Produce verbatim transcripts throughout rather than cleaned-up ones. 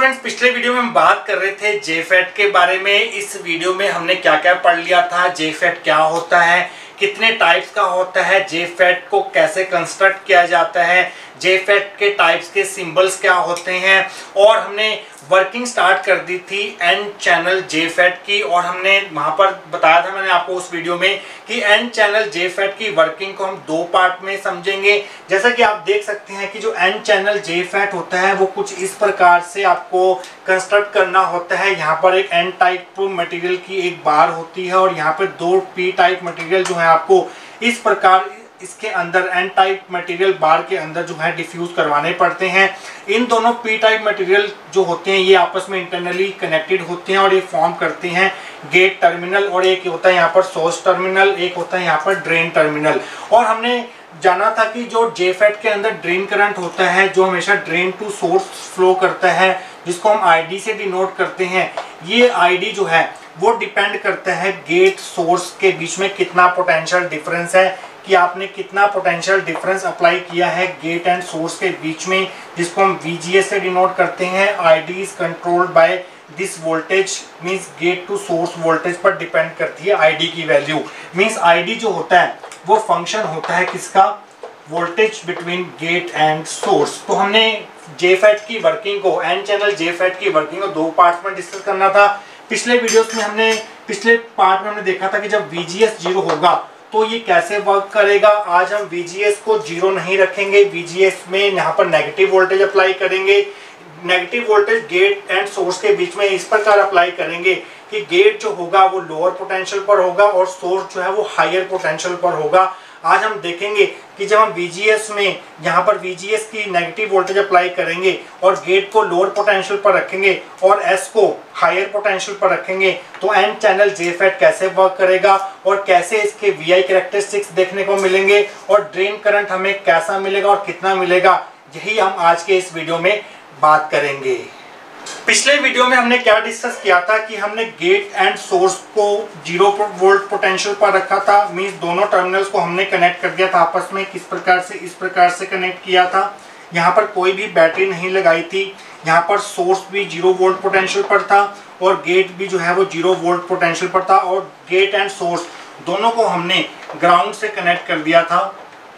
Students, पिछले video में हम बात कर रहे थे जेफेट के बारे में। इस वीडियो में हमने क्या क्या पढ़ लिया था, जेफेट क्या होता है, कितने टाइप्स का होता है, जेफेट को कैसे कंस्ट्रक्ट किया जाता है, जेफेट के टाइप्स के सिंबल्स क्या होते हैं, और हमने वर्किंग स्टार्ट कर दी थी एन चैनल जेफेट की। और हमने वहां पर बताया था मैंने आपको उस वीडियो में कि एन चैनल जेफेट की वर्किंग को हम दो पार्ट में समझेंगे। जैसा कि आप देख सकते हैं कि जो एन चैनल जेफेट होता है वो कुछ इस प्रकार से आपको कंस्ट्रक्ट करना होता है। यहाँ पर एक एन टाइप मटेरियल की एक बार होती है और यहाँ पर दो पी टाइप मटेरियल जो है आपको इस प्रकार इसके अंदर एन टाइप मटेरियल बार के अंदर जो है डिफ्यूज करवाने पड़ते हैं। इन दोनों पी टाइप मटेरियल जो होते हैं ये आपस में इंटरनली कनेक्टेड होते हैं और ये फॉर्म करते हैं गेट टर्मिनल, और एक होता है यहाँ पर सोर्स टर्मिनल, एक होता है यहाँ पर ड्रेन टर्मिनल। और हमने जाना था कि जो जेफेट के अंदर ड्रेन करंट होता है जो हमेशा ड्रेन टू सोर्स फ्लो करता है, जिसको हम आईडी से डिनोट करते हैं, ये आईडी जो है वो डिपेंड करता है गेट सोर्स के बीच में कितना पोटेंशियल डिफरेंस है, कि आपने कितना पोटेंशियल डिफरेंस अप्लाई किया है गेट एंड सोर्स के बीच में, जिसको हम वीजीएस से डिनोट करते हैं। ID is controlled by this voltage, means gate to source voltage पर डिपेंड करती है आईडी की वैल्यू। मींस आईडी जो होता है वो फंक्शन होता है किसका, voltage between gate and source. तो हमने जेफेट की वर्किंग को, एन चैनल जेफेट की वर्किंग को दो पार्ट में डिस्कस करना था। पिछले वीडियोस में हमने पिछले पार्ट में हमने देखा था कि जब वीजीएस जीरो होगा तो ये कैसे वर्क करेगा। आज हम वीजीएस को जीरो नहीं रखेंगे, वीजीएस में यहाँ पर नेगेटिव वोल्टेज अप्लाई करेंगे। Negative voltage gate and source के बीच में इस प्रकार अप्लाई करेंगे कि गेट जो होगा वो लोअर पोटेंशियल पर होगा और सोर्स जो है वो हायर पोटेंशियल पर होगा। आज हम देखेंगे कि जब हम वीजीएस में यहाँ पर वीजीएस की नेगेटिव वोल्टेज अप्लाई करेंगे और गेट को लोअर पोटेंशियल पर रखेंगे और एस को हायर पोटेंशियल पर रखेंगे तो एन चैनल जेफेट कैसे वर्क करेगा और कैसे इसके वीआई कैरेक्टरिस्टिक्स देखने को मिलेंगे और ड्रेन करंट हमें कैसा मिलेगा और कितना मिलेगा, यही हम आज के इस वीडियो में बात करेंगे। पिछले वीडियो में हमने क्या डिस्कस किया था कि हमने गेट एंड सोर्स को जीरो वोल्ट पोटेंशियल पर रखा था, मींस दोनों टर्मिनल्स को हमने कनेक्ट कर दिया था आपस में। किस प्रकार से, इस प्रकार से कनेक्ट किया था। यहाँ पर कोई भी बैटरी नहीं लगाई थी, यहाँ पर सोर्स भी जीरो वोल्ट पोटेंशियल पर था और गेट भी जो है वो जीरो वोल्ट पोटेंशियल पर था, और गेट एंड सोर्स दोनों को हमने ग्राउंड से कनेक्ट कर दिया था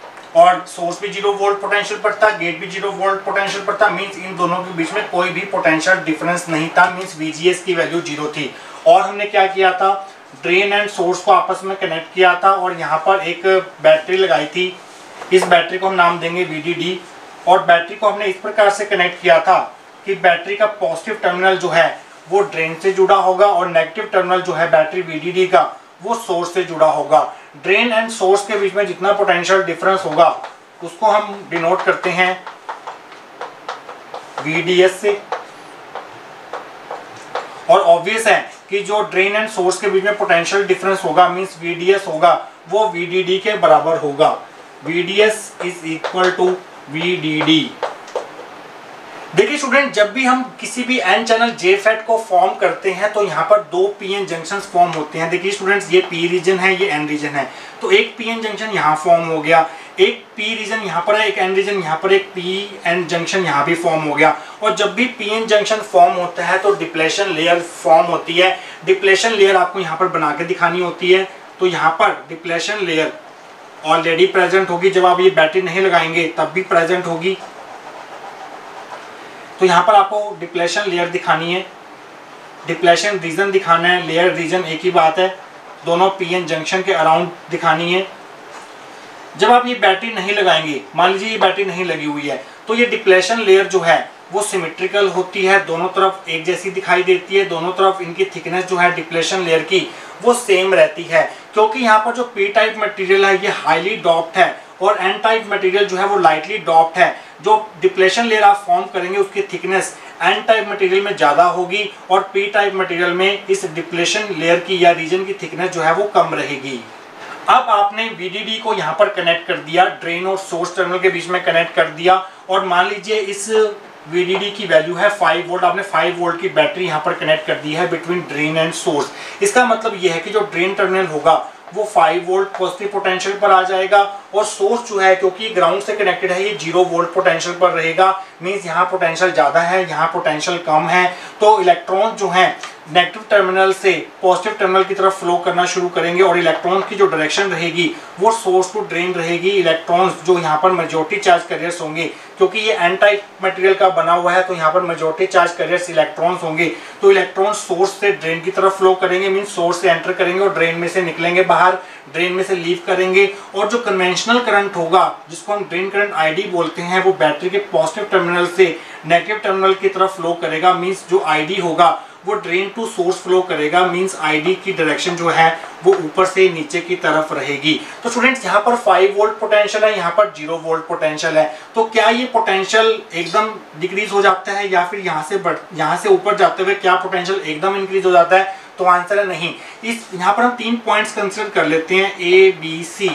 और सोर्स भी जीरो वोल्ट पोटेंशियल पर था, गेट भी जीरो वोल्ट पोटेंशियल पर था। मींस इन दोनों के बीच में कोई भी पोटेंशियल डिफरेंस नहीं था, मींस वीजीएस की वैल्यू जीरो थी। और हमने क्या किया था, ड्रेन एंड सोर्स को आपस में कनेक्ट किया था और यहाँ पर एक बैटरी लगाई थी। इस बैटरी को हम नाम देंगे वीडीडी, और बैटरी को हमने इस प्रकार से कनेक्ट किया था कि बैटरी का पॉजिटिव टर्मिनल जो है वो ड्रेन से जुड़ा होगा और नेगेटिव टर्मिनल जो है बैटरी वीडीडी का वो सोर्स से जुड़ा होगा। ड्रेन एंड सोर्स के बीच में जितना पोटेंशियल डिफरेंस होगा उसको हम डिनोट करते हैं वीडीएस से। और ऑब्वियस है कि जो ड्रेन एंड सोर्स के बीच में पोटेंशियल डिफरेंस होगा मींस वीडीएस होगा वो वीडीडी के बराबर होगा। VDS is equal to VDD. देखिए स्टूडेंट, जब भी हम किसी भी एन चैनल जेफेट को फॉर्म करते हैं तो यहाँ पर दो पीएन जंक्शंस फॉर्म होते हैं। देखिए स्टूडेंट्स, ये पी रीजन है, ये एन रीजन है। तो एक पीएन जंक्शन यहाँ फॉर्म हो गया, एक पी रीजन यहाँ पर है, एक एन रीजन यहाँ पर, एक पी एन जंक्शन यहाँ भी फॉर्म हो गया। और जब भी पीएन जंक्शन फॉर्म होता है तो डिप्लेशन लेयर फॉर्म होती है। डिप्लेशन लेयर आपको यहाँ पर बना के दिखानी होती है। तो यहाँ पर डिप्लेशन लेयर ऑलरेडी प्रेजेंट होगी, जब आप ये बैटरी नहीं लगाएंगे तब भी प्रेजेंट होगी। तो यहाँ पर आपको डिप्लेशन लेयर दिखानी है, डिप्लेशन रीजन दिखाना है, लेयर रीजन एक ही बात है, दोनों पीएन जंक्शन के अराउंड दिखानी है। जब आप ये बैटरी नहीं लगाएंगे, मान लीजिए ये बैटरी नहीं लगी हुई है, तो ये डिप्लेशन लेयर जो है वो सिमेट्रिकल होती है, दोनों तरफ एक जैसी दिखाई देती है, दोनों तरफ इनकी थिकनेस जो है डिप्लेशन लेयर की वो सेम रहती है, क्योंकि यहाँ पर जो पी टाइप मटेरियल है ये हाईली डॉप्ड है और एन टाइप मटेरियल जो है वो लाइटली डॉप्ड है। जो डिप्लेशन लेयर आप फॉर्म करेंगे उसकी थिकनेस एन टाइप मटेरियल में ज़्यादा होगी और पी टाइप मटेरियल में इस डिप्लेशन लेयर की या रीजन की थिकनेस जो है वो कम रहेगी। अब आपने वीडीडी को यहाँ पर कनेक्ट कर दिया, ड्रेन और सोर्स टर्मिनल के बीच में कनेक्ट कर दिया, और मान लीजिए इस वीडीडी की वैल्यू है फाइव वोल्ट। आपने फाइव वोल्ट की बैटरी यहाँ पर कनेक्ट कर दी है बिटवीन ड्रेन एंड सोर्स। इसका मतलब यह है कि जो ड्रेन टर्मिनल होगा वो फाइव वोल्ट पॉजिटिव पोटेंशियल पर आ जाएगा, और सोर्स जो है क्योंकि ग्राउंड से कनेक्टेड है ये जीरो वोल्ट पोटेंशियल पर रहेगा। मींस यहाँ पोटेंशियल ज़्यादा है, यहाँ पोटेंशियल कम है, तो इलेक्ट्रॉन जो है नेगेटिव टर्मिनल से पॉजिटिव टर्मिनल की तरफ फ्लो करना शुरू करेंगे, और इलेक्ट्रॉन की जो डायरेक्शन रहेगी वो सोर्स टू ड्रेन रहेगी। इलेक्ट्रॉन्स जो यहाँ पर मेजॉरिटी चार्ज कैरियर्स होंगे, क्योंकि ये एन टाइप मटेरियल का बना हुआ है, तो यहाँ पर मेजॉरिटी चार्ज कैरियर्स इलेक्ट्रॉन्स होंगे, तो इलेक्ट्रॉन सोर्स से ड्रेन की तरफ फ्लो करेंगे, मीन सोर्स से एंटर करेंगे और ड्रेन में से निकलेंगे बाहर, ड्रेन में से लीव करेंगे। और जो कन्वेंशनल करंट होगा जिसको हम ड्रेन करंट आई डी बोलते हैं, वो बैटरी के पॉजिटिव टर्मिनल से नेगेटिव टर्मिनल की तरफ फ्लो करेगा। मीन्स जो आई डी होगा वो ड्रेन टू सोर्स फ्लो करेगा। मींस आईडी की डायरेक्शन जो है वो ऊपर से नीचे की तरफ रहेगी। तो स्टूडेंट्स यहाँ पर फाइव वोल्ट पोटेंशियल है, यहाँ पर जीरो वोल्ट पोटेंशियल है, तो क्या ये पोटेंशियल एकदम डिक्रीज हो जाता है या फिर यहाँ से बढ़ यहाँ से ऊपर जाते हुए क्या पोटेंशियल एकदम इंक्रीज हो जाता है? तो आंसर है नहीं। इस यहाँ पर हम तीन पॉइंट्स कंसिडर कर लेते हैं, ए बी सी।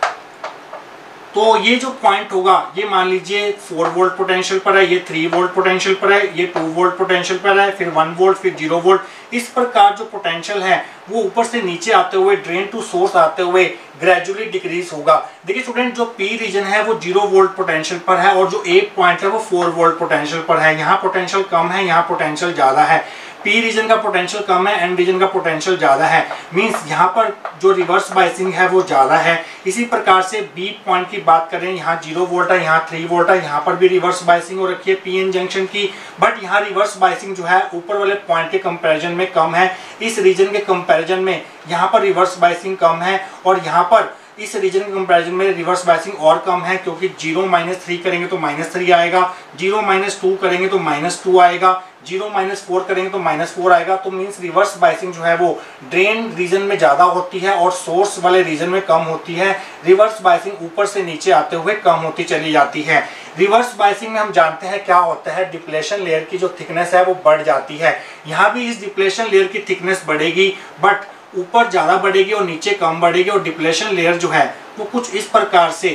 तो ये जो पॉइंट होगा ये मान लीजिए फोर वोल्ट पोटेंशियल पर है, ये थ्री वोल्ट पोटेंशियल पर है, ये टू वोल्ट पोटेंशियल पर है, फिर वन वोल्ट, फिर जीरो वोल्ट। इस प्रकार जो पोटेंशियल है वो ऊपर से नीचे आते हुए ड्रेन टू सोर्स आते हुए ग्रेजुअली डिक्रीज होगा। देखिए स्टूडेंट, जो पी रीजन है वो जीरो वोल्ट पोटेंशियल पर है, और जो ए पॉइंट है वो फोर वोल्ट पोटेंशियल पर है। यहाँ पोटेंशियल कम है, यहाँ पोटेंशियल ज्यादा है। पी रीजन का पोटेंशियल कम है, एन रीजन का पोटेंशियल ज्यादा है। मींस यहाँ पर जो रिवर्स बाइसिंग है वो ज्यादा है। इसी प्रकार से बी पॉइंट की बात करें, यहाँ जीरो वोल्ट है, यहाँ थ्री वोल्ट है, यहाँ पर भी रिवर्स बाइसिंग हो रखी है पी एन जंक्शन की, बट यहाँ रिवर्स बाइसिंग जो है ऊपर वाले पॉइंट के कंपैरिजन में कम है। इस रीजन के कंपैरिजन में यहाँ पर रिवर्स बाइसिंग कम है, और यहाँ पर इस रीजन के कंपैरिजन में रिवर्स बाइसिंग और कम है, क्योंकि जीरो माइनस थ्री करेंगे तो माइनस थ्री आएगा, जीरो माइनस टू करेंगे तो माइनस टू आएगा, जीरो माइनस फोर करेंगे तो माइनस फोर आएगा। तो मीन्स रिवर्स बाइसिंग जो है वो ड्रेन रीजन में ज्यादा होती है और सोर्स वाले रीजन में कम होती है। रिवर्स बाइसिंग ऊपर से नीचे आते हुए कम होती चली जाती है। रिवर्स बाइसिंग में हम जानते हैं क्या होता है, डिप्लेशन लेयर की जो थिकनेस है वो बढ़ जाती है। यहाँ भी इस डिप्लेशन लेयर की थिकनेस बढ़ेगी, बट ऊपर ज्यादा बढ़ेगी और नीचे कम बढ़ेगी, और डिप्लेशन लेयर जो है वो कुछ इस प्रकार से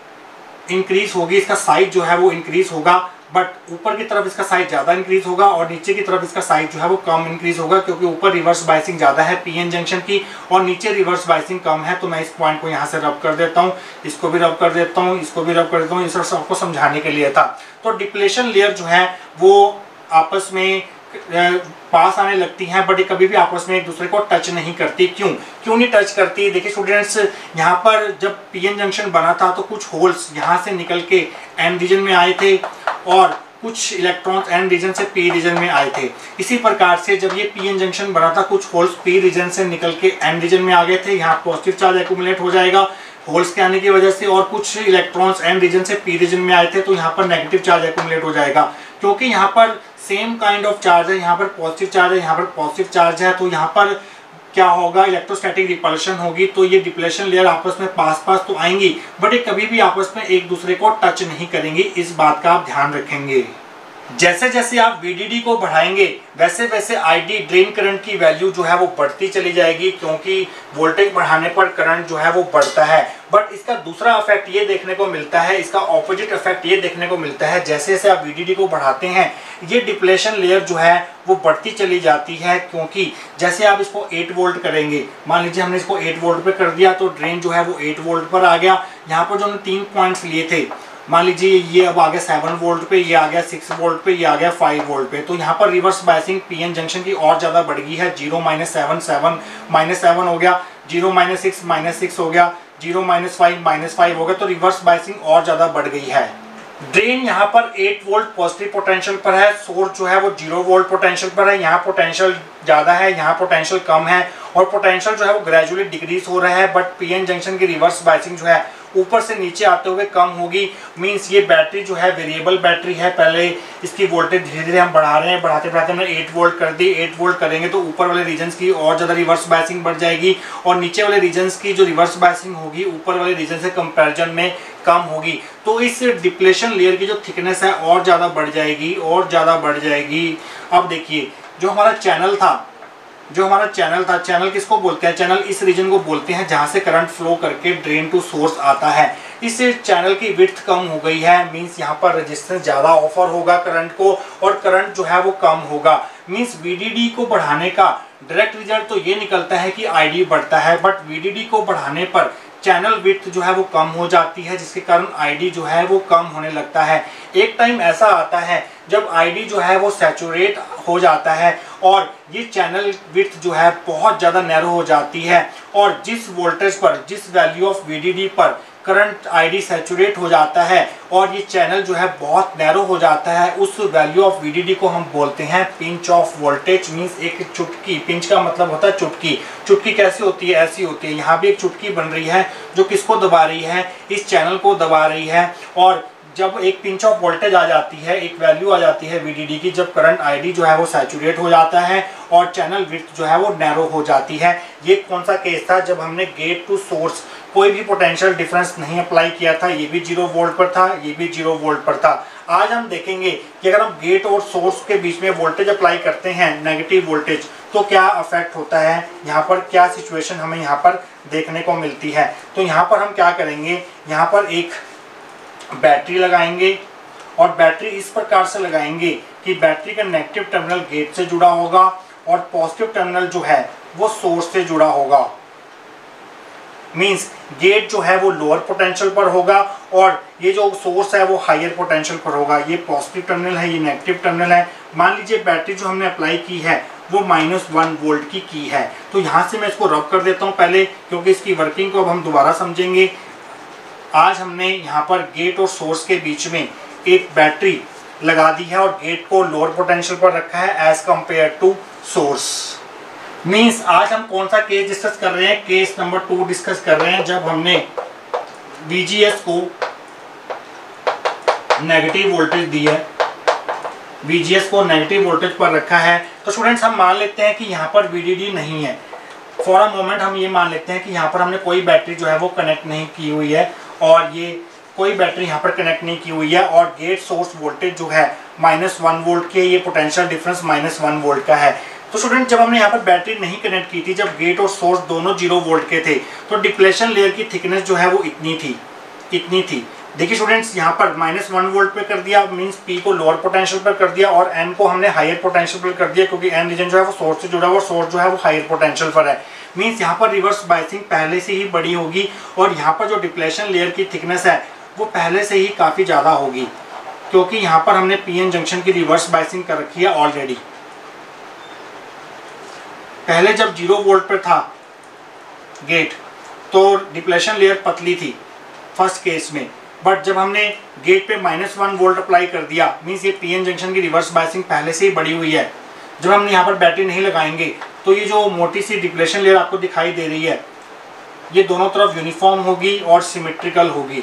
इंक्रीज होगी। इसका साइज जो है वो इंक्रीज होगा, बट ऊपर की तरफ इसका साइज ज्यादा इंक्रीज होगा और नीचे की तरफ इसका साइज जो है वो कम इंक्रीज होगा, क्योंकि ऊपर रिवर्स बाइसिंग ज्यादा है पीएन जंक्शन की और नीचे रिवर्स बाइसिंग कम है। तो मैं इस पॉइंट को यहाँ से रब कर देता हूँ, इसको भी रब कर देता हूँ, इसको भी रब कर देता हूँ। इस सबको समझाने के लिए था। तो डिप्लेशन लेयर जो है वो आपस में पास आने लगती हैं, बट ये कभी भी आपस में एक दूसरे को टच नहीं करती। क्यों क्यों नहीं टच करती? देखिए स्टूडेंट्स, यहाँ पर जब पीएन जंक्शन बना था तो कुछ होल्स यहाँ से निकल के एन रीजन में आए थे और कुछ इलेक्ट्रॉन्स एन रीजन से पी रीजन में आए थे। इसी प्रकार से जब ये पीएन जंक्शन बना था, कुछ होल्स पी रीजन से निकल के एन रीजन में आ गए थे। यहाँ पॉजिटिव चार्ज एक्यूमुलेट हो जाएगा होल्स के आने की वजह से, और कुछ इलेक्ट्रॉन्स एन रीजन से पी रीजन में आए थे तो यहाँ पर नेगेटिव चार्ज एक्यूमुलेट हो जाएगा, क्योंकि यहाँ पर सेम काइंड ऑफ चार्ज है। यहाँ पर पॉजिटिव चार्ज है, यहाँ पर पॉजिटिव चार्ज है, तो यहाँ पर क्या होगा, इलेक्ट्रोस्टैटिक रिपल्शन होगी। तो ये डिप्लेशन लेयर आपस में पास पास तो आएंगी, बट ये कभी भी आपस में एक दूसरे को टच नहीं करेंगी। इस बात का आप ध्यान रखेंगे। जैसे जैसे आप वीडीडी को बढ़ाएंगे वैसे वैसे आईडी ड्रेन करंट की वैल्यू जो है वो बढ़ती चली जाएगी, क्योंकि वोल्टेज बढ़ाने पर करंट जो है वो बढ़ता है। बट इसका दूसरा इफेक्ट ये देखने को मिलता है, इसका ऑपोजिट इफेक्ट ये देखने को मिलता है, जैसे जैसे आप वीडीडी को बढ़ाते हैं ये डिप्लेशन लेयर जो है वो बढ़ती चली जाती है। क्योंकि जैसे आप इसको एट वोल्ट करेंगे, मान लीजिए हमने इसको एट वोल्ट पे कर दिया तो ड्रेन जो है वो एट वोल्ट पर आ गया। यहाँ पर जो हमने तीन पॉइंट्स लिए थे, मान लीजिए ये अब आ गया सेवन वोल्ट पे, ये आ गया सिक्स वोल्ट पे, ये आ गया फाइव वोल्ट पे, तो यहाँ पर रिवर्स बाइसिंग पीएन जंक्शन की और ज्यादा बढ़ गई है। Zero minus seven seven minus seven हो गया, zero minus six minus six हो गया, zero minus five minus five हो गया, तो रिवर्स बाइसिंग और ज्यादा बढ़ गई है। ड्रेन यहाँ पर एट वोल्ट पॉजिटिव पोटेंशियल पर है, सोर्स जो है वो जीरो वोल्ट पोटेंशियल पर है। यहाँ पोटेंशियल ज्यादा है, यहाँ पोटेंशियल कम है, और पोटेंशियल जो है वो ग्रेजुअली डिक्रीज हो रहा है। बट पीएन जंक्शन की रिवर्स बाइसिंग जो है ऊपर से नीचे आते हुए कम होगी। मींस ये बैटरी जो है वेरिएबल बैटरी है, पहले इसकी वोल्टेज धीरे धीरे हम बढ़ा रहे हैं, बढ़ाते बढ़ाते हमने एट वोल्ट कर दी। एट वोल्ट करेंगे तो ऊपर वाले रीजन्स की और ज़्यादा रिवर्स बाइसिंग बढ़ जाएगी, और नीचे वाले रीजन्स की जो रिवर्स बाइसिंग होगी ऊपर वाले रीजन से कंपैरिजन में कम होगी। तो इस डिप्लेशन लेयर की जो थिकनेस है और ज़्यादा बढ़ जाएगी और ज़्यादा बढ़ जाएगी। अब देखिए, जो हमारा चैनल था जो हमारा चैनल था चैनल किसको बोलते हैं? चैनल इस रीजन को बोलते हैं जहां से करंट फ्लो करके ड्रेन टू सोर्स आता है। इस चैनल की विड्थ कम हो गई है, मींस यहाँ पर रेजिस्टेंस ज़्यादा ऑफर होगा करंट को और करंट जो है वो कम होगा। मींस वीडीडी को बढ़ाने का डायरेक्ट रिजल्ट तो ये निकलता है कि आईडी बढ़ता है, बट वीडीडी को बढ़ाने पर चैनल विड्थ जो है वो कम हो जाती है, जिसके कारण आईडी जो है वो कम होने लगता है। एक टाइम ऐसा आता है जब आईडी जो है वो सैचुरेट हो जाता है और ये चैनल विड्थ जो है बहुत ज़्यादा नैरो हो जाती है और जिस वोल्टेज पर, जिस वैल्यू ऑफ वीडीडी पर करंट आईडी सैचुरेट हो जाता है और ये चैनल जो है बहुत नैरो हो जाता है, उस वैल्यू ऑफ वीडीडी को हम बोलते हैं पिंच ऑफ वोल्टेज। मींस एक चुटकी, पिंच का मतलब होता है चुटकी। चुटकी कैसी होती है? ऐसी होती है। यहाँ भी एक चुटकी बन रही है जो किसको दबा रही है? इस चैनल को दबा रही है। और जब एक पिंच ऑफ वोल्टेज आ जाती है, एक वैल्यू आ जाती है वीडीडी की, जब करंट आईडी जो है वो सैचुरेट हो जाता है और चैनल विड्थ जो है वो नैरो हो जाती है। ये कौन सा केस था? जब हमने गेट टू सोर्स कोई भी पोटेंशियल डिफरेंस नहीं अप्लाई किया था। ये भी जीरो वोल्ट पर था, ये भी जीरो वोल्ट पर था। आज हम देखेंगे कि अगर हम गेट और सोर्स के बीच में वोल्टेज अप्लाई करते हैं, नेगेटिव वोल्टेज, तो क्या अफेक्ट होता है, यहाँ पर क्या सिचुएशन हमें यहाँ पर देखने को मिलती है। तो यहाँ पर हम क्या करेंगे, यहाँ पर एक बैटरी लगाएंगे और बैटरी इस प्रकार से लगाएंगे कि बैटरी का नेगेटिव टर्मिनल गेट से जुड़ा होगा और पॉजिटिव टर्मिनल जो है वो सोर्स से जुड़ा होगा। मींस गेट जो है वो लोअर पोटेंशियल पर होगा और ये जो सोर्स है वो हायर पोटेंशियल पर होगा। ये पॉजिटिव टर्मिनल है, ये नेगेटिव टर्मिनल है। मान लीजिए बैटरी जो हमने अप्लाई की है वो माइनस वन वोल्ट की की है, तो यहाँ से मैं इसको रब कर देता हूँ पहले, क्योंकि इसकी वर्किंग को अब हम दोबारा समझेंगे। आज हमने यहाँ पर गेट और सोर्स के बीच में एक बैटरी लगा दी है और गेट को लोअर पोटेंशियल पर रखा है as compare to source. Means आज हम कौन सा केस डिस्कस कर रहे हैं? केस नंबर टू डिस्कस कर रहे हैं, जब हमने वीजीएस को नेगेटिव वोल्टेज दी है, वीजीएस को नेगेटिव वोल्टेज पर रखा है। तो स्टूडेंट्स हम मान लेते हैं कि यहाँ पर वीडीडी नहीं है। फॉर अ मोमेंट हम ये मान लेते हैं कि यहाँ पर हमने कोई बैटरी जो है वो कनेक्ट नहीं की हुई है और ये कोई बैटरी यहाँ पर कनेक्ट नहीं की हुई है और गेट सोर्स वोल्टेज जो है माइनस वन वोल्ट के, ये potential difference minus one volt का है। तो स्टूडेंट जब हमने यहाँ पर बैटरी नहीं कनेक्ट की थी, जब गेट और सोर्स दोनों जीरो वोल्ट के थे, तो डिप्लेशन लेयर की थिकनेस जो है वो इतनी थी, इतनी थी। देखिए स्टूडेंट्स, यहाँ पर माइनस वन वोल्ट पे कर दिया, मींस पी को लोअर पोटेंशियल पर कर दिया और एन को हमने हायर पोटेंशियल पर कर दिया, क्योंकि एन रीजन जो है वो सोर्स से जुड़ा हुआ और सोर्स जो है वो हायर पोटेंशियल पर है। मींस यहाँ पर रिवर्स बायसिंग पहले से ही बड़ी होगी और यहाँ पर जो डिप्लेशन लेयर की थिकनेस है वो पहले से ही काफ़ी ज़्यादा होगी, क्योंकि यहाँ पर हमने पी एन जंक्शन की रिवर्स बायसिंग कर रखी है ऑलरेडी। पहले जब जीरो वोल्ट पर था गेट तो डिप्लेशन लेयर पतली थी फर्स्ट केस में, बट जब हमने गेट पे माइनस वन वोल्ट अप्लाई कर दिया, मीन्स ये पी एन जंक्शन की रिवर्स बायसिंग पहले से ही बढ़ी हुई है। जब हम यहाँ पर बैटरी नहीं लगाएंगे तो ये जो मोटी सी डिप्लेशन लेयर आपको दिखाई दे रही है, ये दोनों तरफ यूनिफॉर्म होगी और सिमेट्रिकल होगी।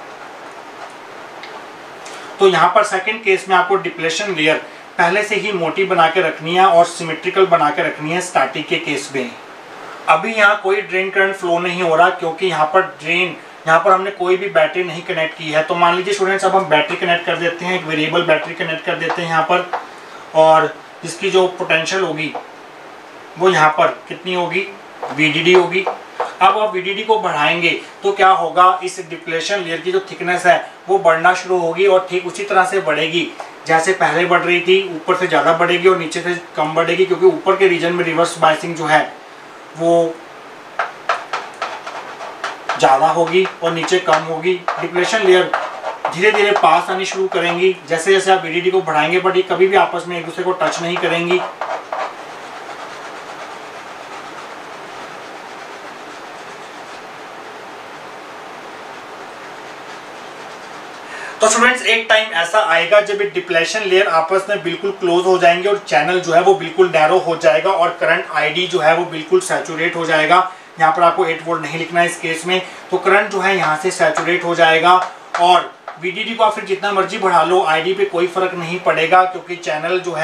तो यहाँ पर सेकंड केस में आपको डिप्लेशन लेयर पहले से ही मोटी बना के रखनी है और सिमेट्रिकल बना के रखनी है स्टैटिक के केस में। अभी यहाँ कोई ड्रेन करंट फ्लो नहीं हो रहा, क्योंकि यहाँ पर ड्रेन, यहाँ पर हमने कोई भी बैटरी नहीं कनेक्ट की है। तो मान लीजिए स्टूडेंट्स, अब हम बैटरी कनेक्ट कर देते हैं, एक वेरिएबल बैटरी कनेक्ट कर देते हैं यहाँ पर, और इसकी जो पोटेंशियल होगी वो यहाँ पर कितनी होगी, वीडीडी होगी। अब आप वीडीडी को बढ़ाएंगे तो क्या होगा, इस डिप्लेशन लेयर की जो थिकनेस है वो बढ़ना शुरू होगी और ठीक उसी तरह से बढ़ेगी जैसे पहले बढ़ रही थी। ऊपर से ज़्यादा बढ़ेगी और नीचे से कम बढ़ेगी, क्योंकि ऊपर के रीजन में रिवर्स बायसिंग जो है वो ज़्यादा होगी और नीचे कम होगी। डिप्लेशन लेयर धीरे धीरे पास आनी शुरू करेंगी जैसे जैसे आप वीडीडी को बढ़ाएंगे, बट ये कभी भी आपस में एक दूसरे को टच नहीं करेंगी। तो स्टूडेंट्स, एक टाइम ऐसा आएगा जब ये डिप्लेशन लेयर आपस में बिल्कुल क्लोज हो जाएंगे और चैनल जो है वो बिल्कुल नैरो हो जाएगा और करंट आईडी जो है वो बिल्कुल सैचुरेट हो जाएगा। यहाँ पर आपको एट वोल्ट नहीं लिखना है इस केस में। तो करंट जो है यहाँ से सैचुरेट हो जाएगा और वीडीडी को आप फिर जितना मर्जी बढ़ा लो, आईडी पे कोई फर्क नहीं पड़ेगा, क्योंकि चैनल जो है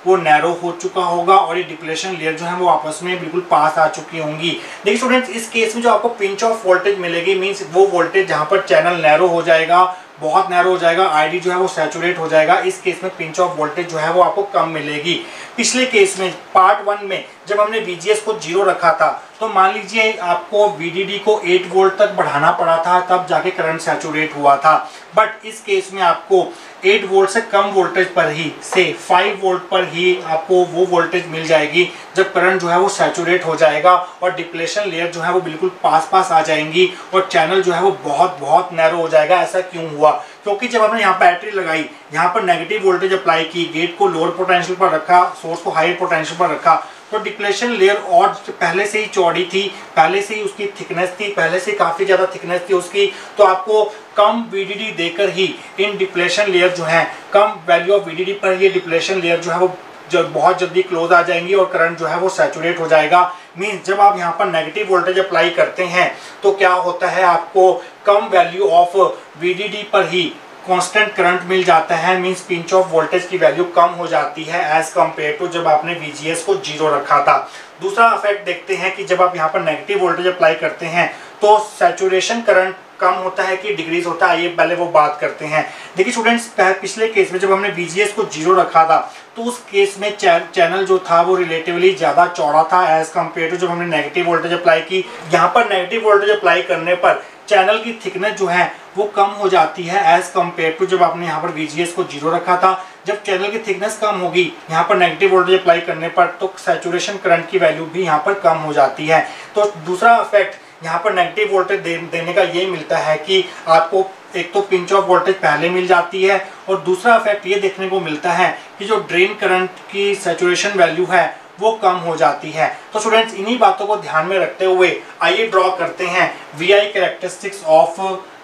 वो नैरो हो चुका होगा और ये डिप्लेशन लेयर जो है वो आपस में बिल्कुल पास आ चुकी होंगी। देखिए स्टूडेंट्स, इस केस में जो आपको पिंच ऑफ वोल्टेज मिलेगी मींस वो वोल्टेज जहां पर चैनल नैरो हो जाएगा, बहुत नैरो हो जाएगा, आईडी जो है वो सैचुरेट हो जाएगा, इस केस में पिंच ऑफ वोल्टेज जो है वो आपको कम मिलेगी। पिछले केस में पार्ट वन में जब हमने वीजीएस को जीरो रखा था तो मान लीजिए आपको वीडीडी को आठ वोल्ट तक बढ़ाना पड़ा था, तब जाके करंट सैचुरेट हुआ था। बट इस केस में आपको आठ वोल्ट से कम वोल्टेज पर ही से पाँच वोल्ट पर ही आपको वो वोल्टेज मिल जाएगी जब करंट जो है वो सैचुरेट हो जाएगा और डिप्लेशन लेयर जो है वो बिल्कुल पास पास आ जाएंगी और चैनल जो है वो बहुत बहुत नैरो हो जाएगा। ऐसा क्यों हुआ? क्योंकि जब हमने यहाँ बैटरी लगाई, यहाँ पर नेगेटिव वोल्टेज अप्लाई की, गेट को लोअर पोटेंशियल पर रखा, सोर्स को हाई पोटेंशियल पर रखा, तो डिप्लेशन लेयर और पहले से ही चौड़ी थी, पहले से ही उसकी थिकनेस थी, पहले से काफ़ी ज़्यादा थिकनेस थी उसकी, तो आपको कम वीडीडी देकर ही इन डिप्लेशन लेयर जो है, कम वैल्यू ऑफ वीडीडी पर ये डिप्लेशन लेयर जो है वो जब बहुत जल्दी क्लोज आ जाएंगी और करंट जो है वो सैचुरेट हो जाएगा। मीन्स जब आप यहाँ पर नेगेटिव वोल्टेज अप्लाई करते हैं तो क्या होता है, आपको कम वैल्यू ऑफ वीडीडी पर ही कांस्टेंट करंट मिल जाता है। मींस पिंच ऑफ वोल्टेज की वैल्यू कम हो जाती है एज कम्पेयर टू जब आपने वीजीएस को जीरो रखा था। दूसरा इफेक्ट देखते हैं कि जब आप यहाँ पर नेगेटिव वोल्टेज अप्लाई करते हैं तो सैचुरेशन करंट कम होता है कि डिक्रीज होता है, ये पहले वो बात करते हैं। देखिए स्टूडेंट्स, पिछले केस में जब हमने वीजीएस को जीरो रखा था तो उस केस में चैनल जो था वो रिलेटिवली ज़्यादा चौड़ा था एज कम्पेयर टू जब हमने नेगेटिव वोल्टेज अप्लाई की। यहाँ पर नेगेटिव वोल्टेज अप्लाई करने पर चैनल की थिकनेस जो है वो कम हो जाती है एज कम्पेयर टू जब आपने यहाँ पर वीजीएस को जीरो रखा था। जब चैनल की थिकनेस कम होगी यहाँ पर नेगेटिव वोल्टेज अप्लाई करने पर तो सैचुरेशन करंट की वैल्यू भी यहाँ पर कम हो जाती है। तो दूसरा इफेक्ट यहाँ पर नेगेटिव वोल्टेज दे, देने का ये मिलता है कि आपको एक तो पिंच ऑफ वोल्टेज पहले मिल जाती है और दूसरा इफेक्ट ये देखने को मिलता है कि जो ड्रेन करंट की सैचुरेशन वैल्यू है वो कम हो जाती है। तो स्टूडेंट्स, इन्हीं बातों को ध्यान में रखते हुए आइए ड्रॉ करते हैं VI characteristics of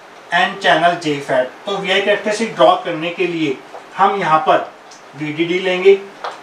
N channel JFET. तो वीआई कैरेक्टरिस्टिक ड्रॉ करने के लिए हम यहाँ पर वीडीडी लेंगे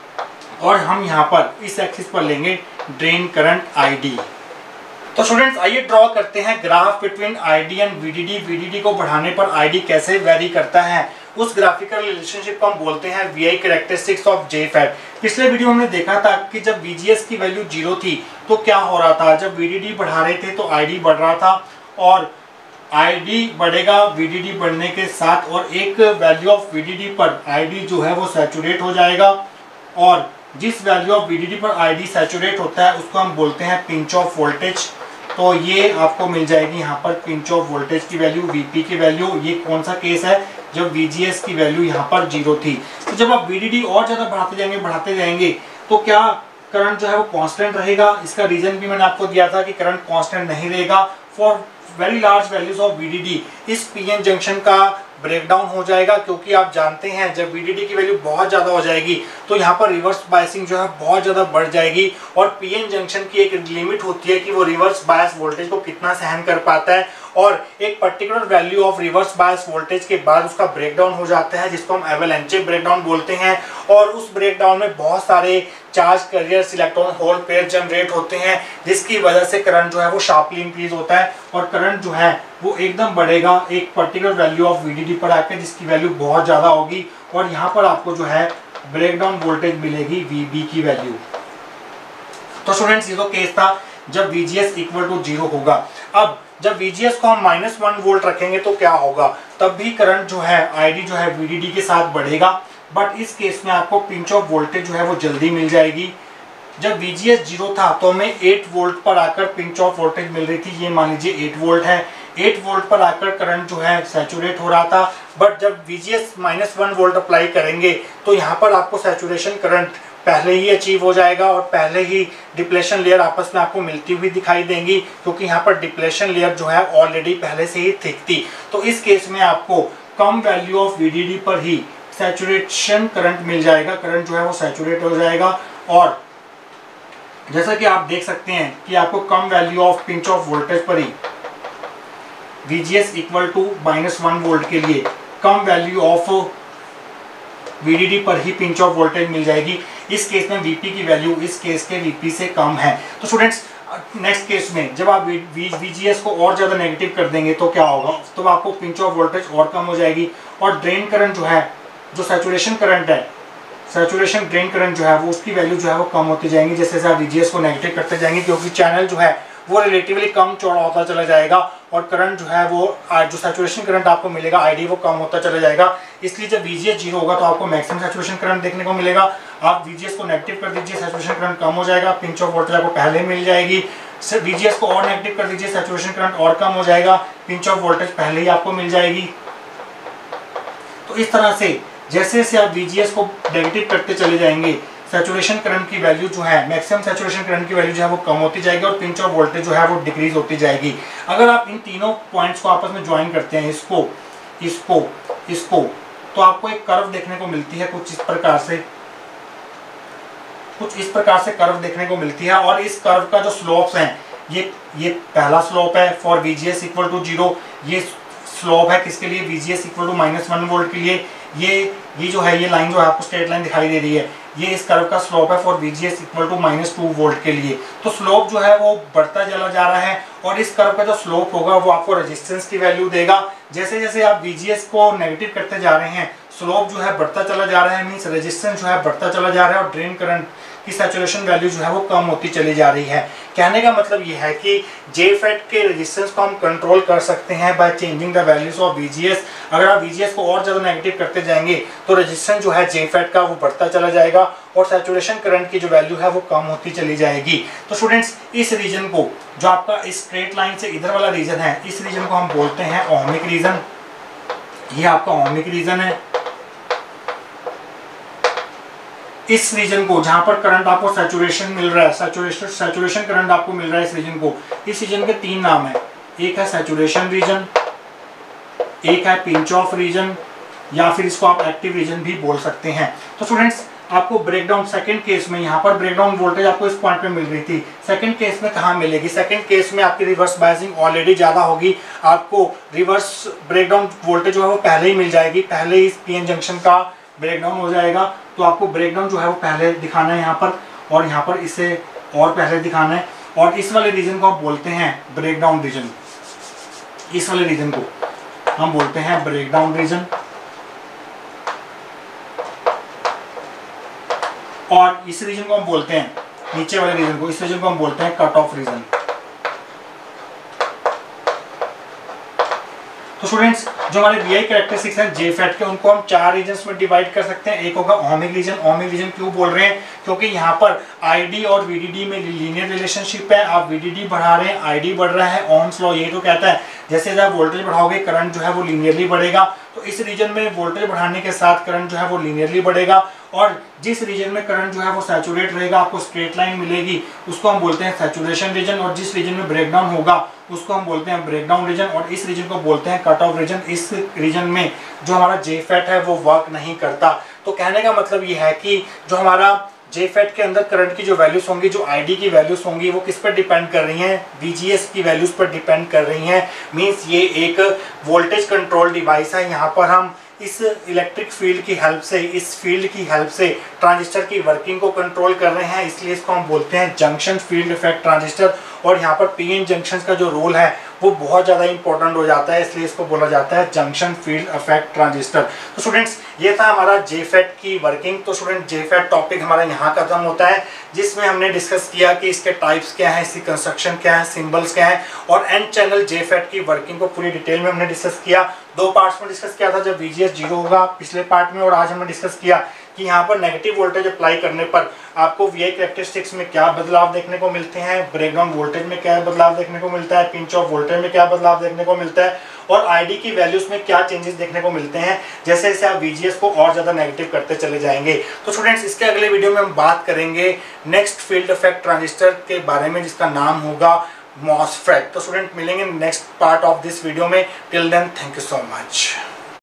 और हम यहाँ पर इस एक्सिस पर लेंगे ड्रेन करंट आईडी। तो स्टूडेंट्स, आइए ड्रॉ करते हैं graph between ID and VDD. VDD को बढ़ाने पर आईडी कैसे वेरी करता है, उस ग्राफिकल रिलेशनशिप को हम बोलते हैं वीआई कैरेक्टरिस्टिक्स ऑफ जेफेट। पिछले वीडियो में हमने देखा था कि जब वीजीएस की वैल्यू जीरो थी तो क्या हो रहा था, जब वीडीडी बढ़ा रहे थे तो आईडी बढ़ रहा था और आईडी बढ़ेगा वीडीडी बढ़ने के साथ और एक वैल्यू ऑफ वीडीडी पर आईडी जो है वो सैचुरेट हो जाएगा और जिस वैल्यू ऑफ वीडीडी पर आईडी सैचुरेट होता है उसको हम बोलते हैं पिंच ऑफ वोल्टेज। तो ये आपको मिल जाएगी यहाँ पर पिंच ऑफ वोल्टेज की वैल्यू, वीपी की वैल्यू। ये कौन सा केस है, जब वीजीएस की वैल्यू यहाँ पर जीरो थी। तो जब आप वीडीडी और ज़्यादा बढ़ाते जाएंगे बढ़ाते जाएंगे तो क्या करंट जो है वो कांस्टेंट रहेगा? इसका रीजन भी मैंने आपको दिया था कि करंट कांस्टेंट नहीं रहेगा। For very large values of VDD इस पीएन जंक्शन का ब्रेकडाउन हो जाएगा, क्योंकि आप जानते हैं जब वीडीडी की वैल्यू बहुत ज़्यादा हो जाएगी तो यहाँ पर रिवर्स बायसिंग जो है बहुत ज़्यादा बढ़ जाएगी और पीएन जंक्शन की एक लिमिट होती है कि वो रिवर्स बायस वोल्टेज को कितना सहन कर पाता है और एक particular value of reverse bias voltage के बाद उसका ब्रेकडाउन हो जाता है जिसको हम एवलांचे ब्रेकडाउन बोलते हैं। और उस ब्रेकडाउन में बहुत सारे charge carriers, electron hole pair generate होते हैं जिसकी वजह से करंट जो है वो शार्पली इंक्रीज होता है और करंट जो है वो एकदम बढ़ेगा एक पर्टिकुलर वैल्यू ऑफ वीडीडी पर आकर जिसकी वैल्यू बहुत ज़्यादा होगी और यहाँ पर आपको जो है ब्रेकडाउन वोल्टेज मिलेगी वीबी की वैल्यू। तो स्टूडेंट्स, ये तो केस था जब वीजीएस इक्वल टू जीरो होगा। अब जब वीजीएस को हम माइनस वन वोल्ट रखेंगे तो क्या होगा, तब भी करंट जो है आईडी जो है वीडीडी के साथ बढ़ेगा, बट इस केस में आपको पिंच ऑफ वोल्टेज जो है वो जल्दी मिल जाएगी। जब वीजीएस जीरो था तो हमें आठ वोल्ट पर आकर पिंच ऑफ वोल्टेज मिल रही थी, ये मान लीजिए आठ वोल्ट है। आठ वोल्ट पर आकर करंट जो है सैचुरेट हो रहा था, बट जब VGS minus one volt apply करेंगे तो यहाँ पर आपको सैचुरेशन करंट पहले ही अचीव हो जाएगा और पहले ही डिप्लेशन लेयर आपस में आपको मिलती हुई दिखाई देंगी, क्योंकि यहाँ पर डिप्लेशन लेयर जो है ऑलरेडी पहले से ही थिक थी। तो इस केस में आपको कम वैल्यू ऑफ वीडीडी पर ही सैचुरेशन करंट मिल जाएगा, करंट जो है वो सैचुरेट हो जाएगा। और जैसा कि आप देख सकते हैं कि आपको कम value of pinch off voltage पर ही VGS equal to minus one volt के लिए कम वैल्यू ऑफ वीडीडी पर ही पिंच ऑफ वोल्टेज मिल जाएगी। इस केस में वीपी की वैल्यू इस केस के वीपी से कम है। तो स्टूडेंट्स, नेक्स्ट केस में जब आप वीजीएस को और ज़्यादा नेगेटिव कर देंगे तो क्या होगा, तो आपको पिंच ऑफ वोल्टेज और कम हो जाएगी और ड्रेन करंट जो है, जो सैचुरेशन करंट है, सैचुरेशन ड्रेन करंट जो है वो उसकी वैल्यू जो है वो कम होती जाएंगी जैसे जैसे आप वीजीएस को नेगेटिव करते जाएंगे, क्योंकि चैनल जो है वो रिलेटिवली कम चौड़ा होता चला जाएगा और करंट जो है वो जो सैचुरेशन करंट आपको मिलेगा आईडी वो कम होता चला जाएगा। इसलिए जब वीजीएस जीरो होगा तो आपको मैक्सिमम सैचुरेशन करंट देखने को मिलेगा। आप वीजीएस को नेगेटिव कर दीजिए, सैचुरेशन करंट कम हो जाएगा, पिंच ऑफ वोल्टेज आपको पहले मिल जाएगी। वीजीएस को और नेगेटिव कर दीजिए, सैचुरेशन करंट और कम हो जाएगा, पिंच ऑफ वोल्टेज पहले ही आपको मिल जाएगी। तो इस तरह से जैसे जैसे आप वीजीएस को नेगेटिव करते चले जाएंगे, सैचुरेशन करंट की वैल्यू जो है, मैक्सिमम सैचुरेशन करंट की वैल्यू जो है वो कम होती जाएगी और पिंच ऑफ वोल्टेज जो है वो डिक्रीज होती जाएगी। अगर आप इन तीनों पॉइंट्स को आपस में ज्वाइन करते हैं, इसको इसको इसको, तो आपको एक कर्व देखने को मिलती है कुछ इस प्रकार से, कुछ इस प्रकार से कर्व देखने को मिलती है। और इस कर्व का जो स्लोप्स हैं, ये ये पहला स्लोप है for VGS equal to zero, ये स्लोप है किसके लिए, VGS equal to minus one volt के लिए। ये ये जो है ये लाइन जो है आपको स्ट्रेट लाइन दिखाई दे रही है, ये इस कर्व का स्लोप है for VGS equal to minus two volt के लिए। तो स्लोप जो है वो बढ़ता चला जा रहा है और इस कर्व का जो स्लोप होगा वो आपको रेजिस्टेंस की वैल्यू देगा। जैसे जैसे आप वीजीएस को नेगेटिव करते जा रहे हैं, स्लोप जो है बढ़ता चला जा रहा है, मीन्स रेजिस्टेंस जो है बढ़ता चला जा रहा है और ड्रेन करंट की सैचुरेशन वैल्यू जो है वो कम होती चली जा रही है। कहने का मतलब ये है कि जेफेट के रेजिस्टेंस को हम कंट्रोल कर सकते हैं by changing the values of VGS. अगर आप वीजीएस को और ज़्यादा नेगेटिव करते जाएंगे तो रेजिस्टेंस जो है जेफेट का वो बढ़ता चला जाएगा और सैचुरेशन करंट की जो वैल्यू है वो कम होती चली जाएगी। तो स्टूडेंट्स, इस रीजन को, जो आपका इस स्ट्रेट लाइन से इधर वाला रीजन है, इस रीजन को हम बोलते हैं ओहमिक रीजन। ये आपका ओहमिक रीजन है। इस रीजन को, जहां पर करंट आपको सैचुरेशन मिल रहा है, सैचुरेशन सैचुरेशन करंट आपको मिल रहा है इस रीजन को, इस रीजन के तीन नाम है। एक है सैचुरेशन रीजन, एक है पिंच ऑफ रीजन, या फिर इसको आप एक्टिव रीजन भी बोल सकते हैं। तो स्टूडेंट्स, आपको ब्रेकडाउन सेकंड केस में, यहाँ पर ब्रेकडाउन वोल्टेज आपको इस पॉइंट पे मिल रही थी, सेकंड केस में कहाँ मिलेगी? सेकंड केस में आपकी रिवर्स बायसिंग ऑलरेडी ज़्यादा होगी, आपको रिवर्स ब्रेकडाउन वोल्टेज जो है वो पहले ही मिल जाएगी, पहले ही इस पीएन जंक्शन का ब्रेकडाउन हो जाएगा। तो आपको ब्रेकडाउन जो है वो पहले दिखाना है यहाँ पर, और यहाँ पर इसे और पहले दिखाना है। और इस वाले रीजन को हम बोलते हैं ब्रेकडाउन रीजन। इस वाले रीजन को हम बोलते हैं ब्रेकडाउन रीजन, और इस रीजन को हम बोलते हैं, नीचे वाले रीजन को, इस रीजन को हम बोलते हैं कट ऑफ रीजन। तो स्टूडेंट्स, जो हमारे वीआई कैरेक्टरिस्टिक्स हैं जेफेट के, उनको हम चार रीजन्स में डिवाइड कर सकते हैं। एक होगा ओहमिक रीजन। ओहमिक रीजन क्यों बोल रहे हैं? क्योंकि यहाँ पर आईडी और वीडीडी में लीनियर रिलेशनशिप है। आप वीडीडी बढ़ा रहे हैं, आईडी बढ़ रहा है। ओम्स लॉ ये तो कहता है जैसे जब वोल्टेज बढ़ाओगे करंट जो है वो लीनियरली बढ़ेगा। तो इस रीजन में वोल्टेज बढ़ाने के साथ करंट जो है वो लीनियरली बढ़ेगा, और जिस रीजन में करंट जो है वो सैचुरेट रहेगा, आपको स्ट्रेट लाइन मिलेगी, उसको हम बोलते हैं सैचुरेशन रीजन। और जिस रीजन में ब्रेकडाउन होगा उसको हम बोलते हैं ब्रेकडाउन रीजन, और इस रीजन को बोलते हैं कट ऑफ रीजन। इस रीजन में जो हमारा जेफेट है वो वर्क नहीं करता। तो कहने का मतलब ये है कि जो हमारा जेफेट के अंदर करंट की जो वैल्यूज होंगी, जो आईडी की वैल्यूज होंगी, वो किस पर डिपेंड कर रही हैं? वीजीएस की वैल्यूज पर डिपेंड कर रही हैं। मींस ये एक वोल्टेज कंट्रोल डिवाइस है। यहाँ पर हम इस इलेक्ट्रिक फील्ड की हेल्प से, इस फील्ड की हेल्प से ट्रांजिस्टर की वर्किंग को कंट्रोल कर रहे हैं, इसलिए इसको हम बोलते हैं जंक्शन फील्ड इफेक्ट ट्रांजिस्टर। और यहाँ पर पीएन जंक्शन का जो रोल है वो बहुत ज़्यादा इंपॉर्टेंट हो जाता है, इसलिए इसको बोला जाता है जंक्शन फील्ड इफेक्ट ट्रांजिस्टर। तो स्टूडेंट्स, ये था हमारा जेफेट की वर्किंग। तो स्टूडेंट, जेफेट टॉपिक हमारा यहाँ खत्म होता है, जिसमें हमने डिस्कस किया कि इसके टाइप्स क्या है, इसकी कंस्ट्रक्शन क्या है, सिंबल्स क्या है, और एन चैनल जेफेट की वर्किंग को पूरी डिटेल में हमने डिस्कस किया। दो पार्ट्स में डिस्कस किया था, जब वीजीएस जीरो होगा पिछले पार्ट में, और आज हमने डिस्कस किया कि यहाँ पर नेगेटिव वोल्टेज अप्लाई करने पर आपको वीआई कैरेक्टरिस्टिक्स में क्या बदलाव देखने को मिलते हैं, ब्रेकडाउन वोल्टेज में क्या बदलाव देखने को मिलता है, पिंच ऑफ वोल्टेज में क्या बदलाव देखने को मिलता है, और आईडी की वैल्यूज में क्या चेंजेस देखने को मिलते हैं जैसे जैसे आप वीजीएस को और ज़्यादा नेगेटिव करते चले जाएंगे। तो स्टूडेंट्स, इसके अगले वीडियो में हम बात करेंगे नेक्स्ट फील्ड इफेक्ट ट्रांजिस्टर के बारे में, जिसका नाम होगा मॉसफेट। तो स्टूडेंट, मिलेंगे next part of this video में। Till then, thank you so much.